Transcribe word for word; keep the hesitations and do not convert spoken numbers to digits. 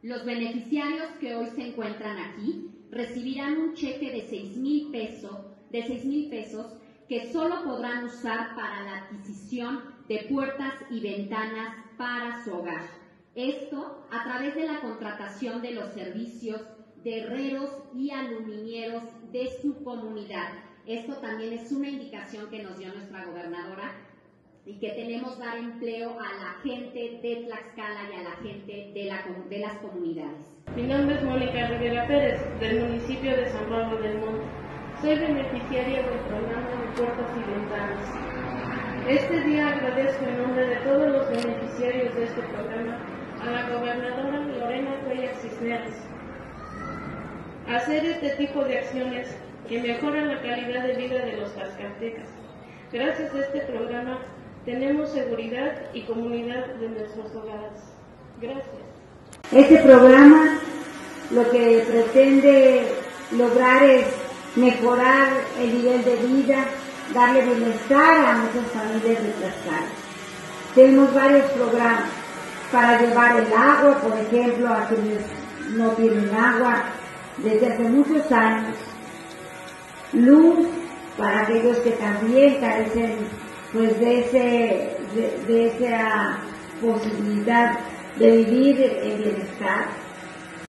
Los beneficiarios que hoy se encuentran aquí recibirán un cheque de seis mil pesos, de seis mil pesos que solo podrán usar para la adquisición de puertas y ventanas para su hogar. Esto a través de la contratación de los servicios de herreros y aluminieros de su comunidad. Esto también es una indicación que nos dio nuestra gobernadora y que tenemos dar empleo a la gente de Tlaxcala y a la gente de, la, de las comunidades. Mi nombre es Mónica Rivera Pérez, del municipio de San Pablo del Monte. Soy beneficiaria del programa de puertas y ventanas. Este día agradezco en nombre de todos los beneficiarios de este programa a la gobernadora Lorena Cuellar Cisneros. Hacer este tipo de acciones que mejoran la calidad de vida de los tlaxcaltecas. Gracias a este programa tenemos seguridad y comunidad de nuestros hogares. Gracias. Este programa lo que pretende lograr es mejorar el nivel de vida, darle bienestar a muchas familias de Tlaxcala. Tenemos varios programas para llevar el agua, por ejemplo, a quienes no tienen agua desde hace muchos años, luz para aquellos que también carecen pues de ese de, de esa posibilidad de vivir en bienestar.